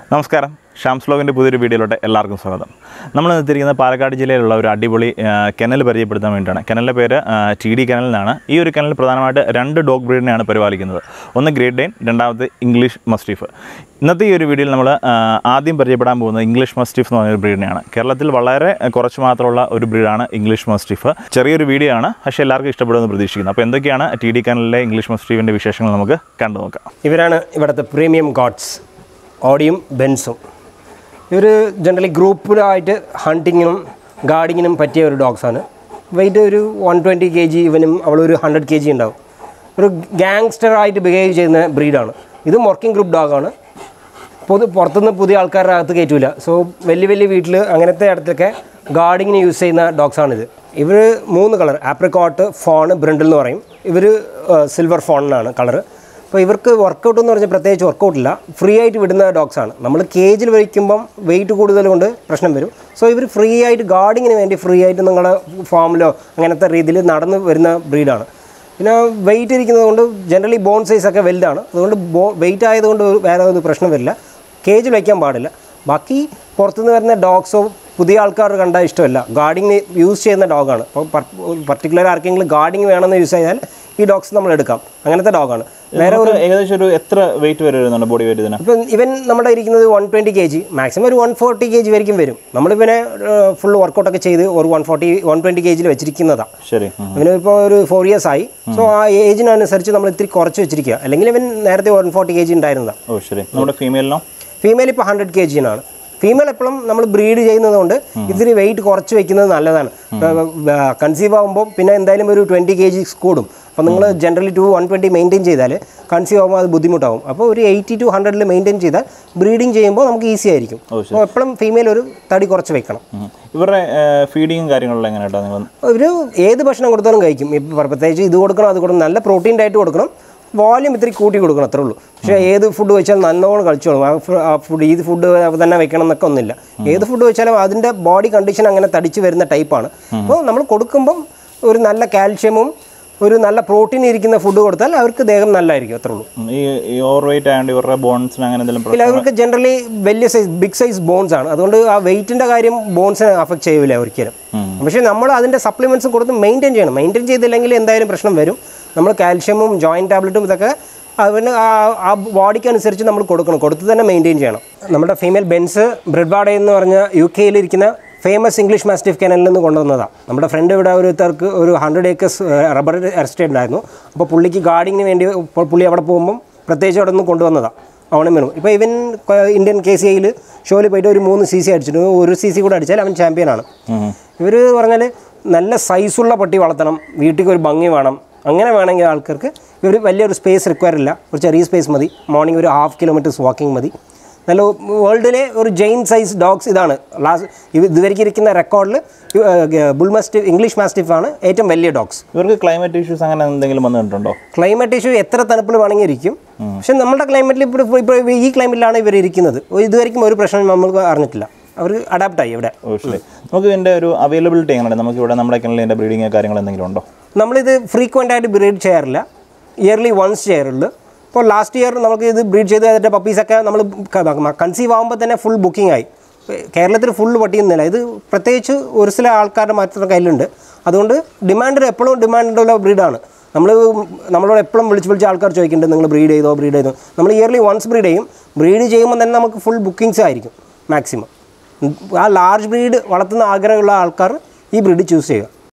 നമസ്കാരം ഷാംസ് വ്ലോഗിൻ്റെ പുതിയൊരു വീഡിയോയിലോട്ട് എല്ലാവർക്കും സ്വാഗതം. നമ്മൾ എത്തിയിരിക്കുന്നത് പാലക്കാട് ജില്ലയിലുള്ള ഒരു അടിപൊളി കെനൽ പരിചയപ്പെടുത്താൻ വേണ്ടിയിട്ടാണ്. കെനലിൻ്റെ പേര് TD കെനൽ എന്നാണ്. ഈ ഒരു കെനൽ പ്രധാനമായിട്ട് രണ്ട് ഡോഗ് ബ്രീഡിനെയാണ് പരിപാലിക്കുന്നത്. ഒന്ന് ഗ്രേറ്റ് ഡെയിൻ, രണ്ടാമത്തെ ഇംഗ്ലീഷ് മസ്റ്റിഫ്. ഇന്നത്തെ ഈ ഒരു വീഡിയോയിൽ നമ്മൾ ആദ്യം പരിചയപ്പെടാൻ പോകുന്നത് ഇംഗ്ലീഷ് മസ്റ്റിഫ് എന്ന് പറഞ്ഞൊരു ബ്രീഡിനെയാണ്. കേരളത്തിൽ വളരെ കുറച്ച് മാത്രമുള്ള ഒരു ബ്രീഡാണ് ഇംഗ്ലീഷ് മസ്റ്റിഫ്. ചെറിയൊരു വീഡിയോ ആണ്, പക്ഷേ എല്ലാവർക്കും ഇഷ്ടപ്പെടുമെന്ന് പ്രതീക്ഷിക്കുന്നു. അപ്പോൾ എന്തൊക്കെയാണ് TD കെനലിലെ ഇംഗ്ലീഷ് മസ്റ്റിഫിൻ്റെ വിശേഷങ്ങൾ നമുക്ക് കണ്ടു നോക്കാം. ഇവരാണ് ഇവിടുത്തെ പ്രീമിയം ഗോഡ്സ്, ഓഡിയും ബെൻസും. ഇവർ ജനറലി ഗ്രൂപ്പിലായിട്ട് ഹണ്ടിങ്ങിനും ഗാർഡിങ്ങിനും പറ്റിയ ഒരു ഡോഗ്സാണ്. വെയിറ്റ് ഒരു 120 kg, ഇവനും അവളൊരു 100 kg ഉണ്ടാവും. ഒരു ഗാങ്സ്റ്ററായിട്ട് ബിഹേവ് ചെയ്യുന്ന ബ്രീഡാണ്. ഇതും വർക്കിംഗ് ഗ്രൂപ്പ് ഡോഗാണ്. പുറത്തുനിന്ന് പുതിയ ആൾക്കാരുടെ അകത്ത് കയറ്റില്ല. സോ വലിയ വലിയ വീട്ടിൽ അങ്ങനത്തെ ഇടത്തൊക്കെ ഗാർഡിങ്ങിന് യൂസ് ചെയ്യുന്ന ഡോഗ്സാണിത്. ഇവർ 3 കളർ, ആപ്രിക്കോട്ട്, ഫോൺ, ബ്രിണ്ടിൽ എന്ന് പറയും. ഇവർ സിൽവർ ഫോണിനാണ് കളറ്. അപ്പോൾ ഇവർക്ക് വർക്കൗട്ട് എന്ന് പറഞ്ഞാൽ പ്രത്യേകിച്ച് വർക്കൗട്ടില്ല, ഫ്രീ ആയിട്ട് വിടുന്ന ഡോഗ്സാണ്. നമ്മൾ കേജിൽ വയ്ക്കുമ്പം വെയിറ്റ് കൂടുതൽ കൊണ്ട് പ്രശ്നം വരും. സോ ഇവർ ഫ്രീ ആയിട്ട് ഗാർഡിങ്ങിന് വേണ്ടി ഫ്രീ ആയിട്ട് നിങ്ങളുടെ ഫാമിലോ അങ്ങനത്തെ രീതിയിൽ നടന്ന് വരുന്ന ബ്രീഡാണ്. പിന്നെ വെയിറ്റ് ഇരിക്കുന്നത് കൊണ്ട് ജനറലി ബോൺ സൈസൊക്കെ വലുതാണ്. അതുകൊണ്ട് വെയിറ്റ് ആയതുകൊണ്ട് വേറെ ഒരു പ്രശ്നം വരില്ല. കേജിൽ വയ്ക്കാൻ പാടില്ല. ബാക്കി പുറത്തുനിന്ന് വരുന്ന ഡോഗ്സോ പുതിയ ആൾക്കാർ കണ്ടാൽ ഇഷ്ടമല്ല. ഗാർഡിങ്ങിന് യൂസ് ചെയ്യുന്ന ഡോഗാണ്. അപ്പോൾ പർട്ടിക്കുലർ ആർക്കെങ്കിലും ഗാർഡിങ് വേണമെന്ന് യൂസ് ചെയ്താൽ ഈ ഡോഗ്സ് നമ്മൾ എടുക്കാം. അങ്ങനത്തെ ഡോഗാണ്. വേറെ ഒരു ഏകദേശം ഒരു എത്ര വെയിറ്റ് വരുന്നുണ്ട് ബോഡി വെയിറ്റ് ഇതിന്? ഇപ്പം ഇവൻ നമ്മുടെ ഇരിക്കുന്നത് 120 kg, മാക്സിമം ഒരു 140 kg വരെയും വരും. നമ്മളിവനെ ഫുൾ വർക്കൗട്ടൊക്കെ ചെയ്ത് ഒരു 120 kg വെച്ചിരിക്കുന്നതാണ്. ശരി. ഇവന് ഇപ്പോൾ ഒരു 4 years ആയി. സോ ആ ഏജിനനുസരിച്ച് നമ്മൾ ഇത്തിരി കുറച്ച് വെച്ചിരിക്കുക. അല്ലെങ്കിൽ ഇവൻ നേരത്തെ 140 kg ഉണ്ടായിരുന്നതാണ്. ഓ ശരി. നമ്മുടെ ഫീമെയിലിനോ? ഫീമെയിൽ ഇപ്പോൾ 100 kg. ഫീമെയിൽ എപ്പോഴും നമ്മൾ ബ്രീഡ് ചെയ്യുന്നത് കൊണ്ട് ഇത്തിരി വെയിറ്റ് കുറച്ച് വെക്കുന്നത് നല്ലതാണ്. കൺസീവ് ആകുമ്പോൾ പിന്നെ എന്തായാലും ഒരു 20 kg കൂടും. അപ്പോൾ നിങ്ങൾ ജനറലി 120 മെയിൻറ്റെയിൻ ചെയ്താൽ കൺസീവ് ആകുമ്പോൾ അത് ബുദ്ധിമുട്ടാവും. അപ്പോൾ ഒരു 80 to 100 മെയിൻറ്റെയിൻ ചെയ്താൽ ബ്രീഡിങ് ചെയ്യുമ്പോൾ നമുക്ക് ഈസി ആയിരിക്കും. അപ്പോൾ എപ്പോഴും ഫീമെയിൽ ഒരു തടി കുറച്ച് വെക്കണം. ഇവരുടെ ഫീഡിങ്ങും കാര്യങ്ങളും എങ്ങനെയായിട്ടാണ് നിങ്ങൾ? ഒരു ഏത് ഭക്ഷണം കൊടുത്താലും കഴിക്കും. ഇപ്പോൾ പ്രത്യേകിച്ച് ഇത് കൊടുക്കണം, അത് കൊടുക്കണം, നല്ല പ്രോട്ടീൻ ഡയറ്റ് കൊടുക്കണം, വോളിയം ഇത്തിരി കൂട്ടി കൊടുക്കണം, അത്രേ ഉള്ളൂ. പക്ഷേ ഏത് ഫുഡ് വെച്ചാൽ നല്ലോണം കഴിച്ചോളും. ആ ഫുഡ് ഈ ഫുഡ് തന്നെ വെക്കണം എന്നൊക്കെ ഒന്നുമില്ല. ഏത് ഫുഡ് വെച്ചാലും അതിൻ്റെ ബോഡി കണ്ടീഷൻ അങ്ങനെ തടിച്ച് വരുന്ന ടൈപ്പാണ്. അപ്പോൾ നമ്മൾ കൊടുക്കുമ്പം ഒരു നല്ല കാൽഷ്യമും ഒരു നല്ല പ്രോട്ടീൻ ഇരിക്കുന്ന ഫുഡ് കൊടുത്താൽ അവർക്ക് ദേഹം നല്ലതായിരിക്കും, അത്രേ ഉള്ളൂ. ഈ ഓവർ വെയിറ്റ് ആയതുകൊണ്ട് ഇവരുടെ ബോൺസിന് അങ്ങനെ എന്തെങ്കിലും ഇല്ല, അവർക്ക് ജനറലി വലിയ സൈസ് ബിഗ് സൈസ് ബോൺസ് ആണ്. അതുകൊണ്ട് ആ വെയിറ്റിൻ്റെ കാര്യം ബോൺസിനെ അഫക്റ്റ് ചെയ്യില്ല ഒരിക്കലും. പക്ഷേ നമ്മൾ അതിൻ്റെ സപ്ലിമെൻറ്റ്സും കൊടുത്ത് മെയിൻറ്റെയിൻ ചെയ്യണം. മെയിൻറ്റെയിൻ ചെയ്തില്ലെങ്കിൽ എന്തായാലും പ്രശ്നം വരും. നമ്മൾ കാൽഷ്യമും ജോയിൻറ്റ് ടാബ്ലറ്റും ഇതൊക്കെ അവന് ആ ബോഡിക്ക് അനുസരിച്ച് നമ്മൾ കൊടുത്ത് തന്നെ മെയിൻറ്റെയിൻ ചെയ്യണം. നമ്മുടെ ഫീമെയിൽ ബെൻസ് ബ്രെഡ്വാഡെ എന്ന് പറഞ്ഞ UK ഇരിക്കുന്ന ഫേമസ് ഇംഗ്ലീഷ് മാസ്റ്റിഫ് കെനലിൽ നിന്ന് കൊണ്ടുവന്നതാണ്. നമ്മുടെ ഫ്രണ്ട് ഇവിടെ ഒരുത്തർക്ക് ഒരു 100 acres റബ്ബർ എസ്റ്റേറ്റ് ഉണ്ടായിരുന്നു. അപ്പോൾ പുള്ളിക്ക് ഗാർഡിങ്ങിന് വേണ്ടി പുള്ളി അവിടെ പോകുമ്പം പ്രത്യേകിച്ച് അവിടെ നിന്ന് കൊണ്ടുവന്നതാണ്. അവനും വേണം. ഇപ്പോൾ ഇവൻ ഇന്ത്യൻ KCIയിൽ ഷോയിൽ പോയിട്ട് ഒരു 3 cc അടിച്ചിട്ട് 1 cc കൂടെ അടിച്ചാൽ അവൻ ചാമ്പ്യനാണ്. ഇവർ പറഞ്ഞാൽ നല്ല സൈസുള്ള പട്ടി വളർത്തണം, വീട്ടിലേക്ക് ഒരു ഭംഗി വേണം. അങ്ങനെ വേണമെങ്കിൽ ആൾക്കാർക്ക് ഇവർ വലിയൊരു സ്പേസ് റിക്വയർ ഇല്ല, ഒരു ചെറിയ സ്പേസ് മതി. മോർണിംഗ് ഒരു 1/2 kilometers വാക്കിംഗ് മതി. നല്ല വേൾഡിലെ ഒരു ജെയിൻ സൈസ് ഡോഗ്സ് ഇതാണ്. ഇതുവരെയ്ക്ക് ഇരിക്കുന്ന റെക്കോർഡിൽ ഇംഗ്ലീഷ് മാസ്റ്റിഫ് ആണ് ഏറ്റവും വലിയ ഡോഗ്സ്. ഇവർക്ക് ക്ലൈമറ്റ് ഇഷ്യൂസ് അങ്ങനെ എന്തെങ്കിലും വന്നിട്ടുണ്ടോ? ക്ലൈമറ്റ് ഇഷ്യൂ എത്ര തണുപ്പിൽ വേണമെങ്കിൽ ഇരിക്കും. പക്ഷെ നമ്മുടെ ക്ലൈമറ്റിൽ ഇപ്പോൾ ഈ ക്ലൈമറ്റിലാണ് ഇവർ ഇരിക്കുന്നത്. ഇതുവരെയ്ക്കും ഒരു പ്രശ്നം നമ്മൾക്ക് അറിഞ്ഞിട്ടില്ല. അവർ അഡാപ്റ്റ് ആയി ഇവിടെ. നമുക്ക് ഇതിൻ്റെ ഒരു അവൈലബിലിറ്റി എങ്ങനെയാണ്? നമുക്ക് ഇവിടെ നമ്മുടെ കെനലിൻ്റെ ബ്രീഡിങ് കാര്യങ്ങൾ എന്തെങ്കിലും ഉണ്ടോ? നമ്മളിത് ഫ്രീക്വൻ്റ് ആയിട്ട് ബ്രീഡ് ചെയ്യാറില്ല, ഇയർലി വൺസ് ചെയ്യാറുള്ളൂ. ഇപ്പോൾ ലാസ്റ്റ് ഇയർ നമുക്ക് ഇത് ബ്രീഡ് ചെയ്ത് അതിൻ്റെ പപ്പീസൊക്കെ നമ്മൾ കൺസീവ് ആകുമ്പോൾ തന്നെ ഫുൾ ബുക്കിംഗ് ആയി. കേരളത്തിൽ ഫുൾ പട്ടിയൊന്നുമില്ല. ഇത് പ്രത്യേകിച്ച് ഒരു ചില ആൾക്കാരുടെ മാത്രം കയ്യിലുണ്ട്. അതുകൊണ്ട് എപ്പോഴും ഡിമാൻഡുള്ള ബ്രീഡാണ്. നമ്മളോട് എപ്പോഴും വിളിച്ച് ആൾക്കാർ ചോദിക്കുന്നുണ്ട്, നിങ്ങൾ ബ്രീഡ് ചെയ്തോ. നമ്മൾ ഇയർലി വൺസ് ബ്രീഡ് ചെയ്യും. ബ്രീഡ് ചെയ്യുമ്പോൾ തന്നെ നമുക്ക് ഫുൾ ബുക്കിങ്സ് ആയിരിക്കും മാക്സിമം. ആ ലാർജ് ബ്രീഡ് വളർത്തുന്ന ആഗ്രഹമുള്ള ആൾക്കാർ ഈ ബ്രീഡ് ചൂസ് ചെയ്യുക.